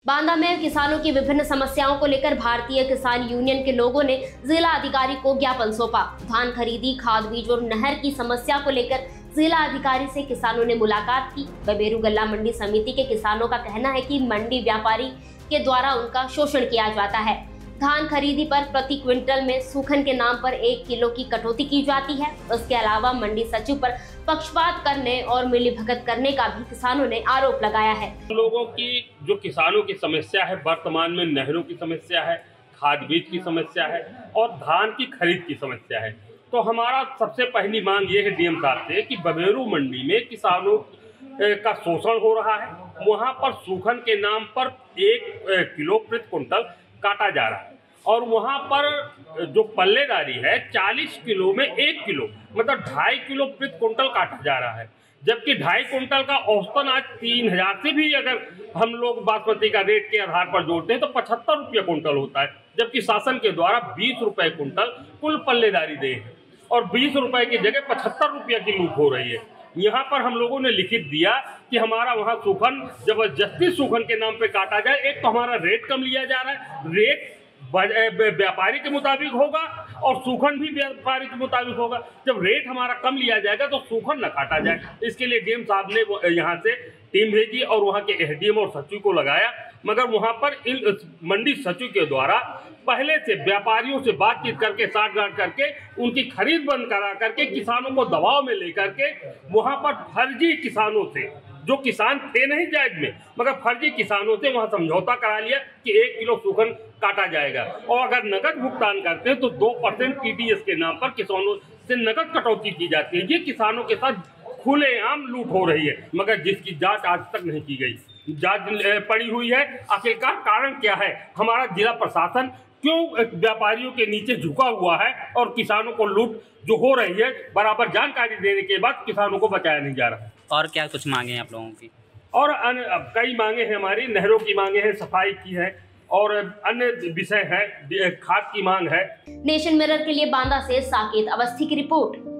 बांदा में किसानों की विभिन्न समस्याओं को लेकर भारतीय किसान यूनियन के लोगों ने जिला अधिकारी को ज्ञापन सौंपा। धान खरीदी, खाद बीज और नहर की समस्या को लेकर जिला अधिकारी से किसानों ने मुलाकात की। बबेरू गल्ला मंडी समिति के किसानों का कहना है कि मंडी व्यापारी के द्वारा उनका शोषण किया जाता है। धान खरीदी पर प्रति क्विंटल में सूखन के नाम पर 1 किलो की कटौती की जाती है। उसके अलावा मंडी सचिव पर पक्षपात करने और मिलीभगत करने का भी किसानों ने आरोप लगाया है। लोगों की जो किसानों की समस्या है, वर्तमान में नहरों की समस्या है, खाद बीज की समस्या है और धान की खरीद की समस्या है। तो हमारा सबसे पहली मांग ये है डीएम साहब से कि बबेरू मंडी में किसानों का शोषण हो रहा है। वहाँ पर सूखन के नाम पर 1 किलो प्रति कुंटल काटा जा रहा है और वहाँ पर जो पल्लेदारी है 40 किलो में 1 किलो मतलब 2.5 किलो प्रति कुंटल काटा जा रहा है, जबकि 2.5 कुंटल का औसतन आज 3000 से भी अगर हम लोग बासमती का रेट के आधार पर जोड़ते हैं तो 75 रुपये कुंटल होता है, जबकि शासन के द्वारा 20 रुपये कुंटल कुल पल्लेदारी दे है और 20 रुपये की जगह 75 रुपये की लूट हो रही है। यहाँ पर हम लोगों ने लिखित दिया कि हमारा वहाँ सूखन जबरदस्ती सूखन के नाम पे काटा जाए। एक तो हमारा रेट कम लिया जा रहा है, रेट व्यापारी के मुताबिक होगा और सूखन भी व्यापारी के मुताबिक होगा। जब रेट हमारा कम लिया जाएगा तो सूखन न काटा जाए। इसके लिए डीएम साहब ने यहाँ से टीम भेजी और वहाँ के एसडीएम और सचिव को लगाया, मगर वहाँ पर इन मंडी सचिव के द्वारा पहले से व्यापारियों से बातचीत करके साठगांठ करके उनकी खरीद बंद करा करके किसानों को दबाव में लेकर के वहाँ पर फर्जी किसानों से, जो किसान थे नहीं जायज में, मगर फर्जी किसानों से वहाँ समझौता करा लिया कि 1 किलो सूखन काटा जाएगा और अगर नकद भुगतान करते हैं तो 2% टीडीएस के नाम पर किसानों से नकद कटौती की जाती है। ये किसानों के साथ खुलेआम लूट हो रही है, मगर जिसकी जांच आज तक नहीं की गई। जांच पड़ी हुई है। आखिरकार कारण क्या है? हमारा जिला प्रशासन क्यों व्यापारियों के नीचे झुका हुआ है और किसानों को लूट जो हो रही है बराबर जानकारी देने के बाद किसानों को बचाया नहीं जा रहा है। और क्या कुछ मांगे हैं आप लोगों की? और कई मांगे हैं हमारी, नहरों की मांगे हैं, सफाई की है और अन्य विषय है, खाद की मांग है। नेशन मिरर के लिए बांदा से साकेत अवस्थी की रिपोर्ट।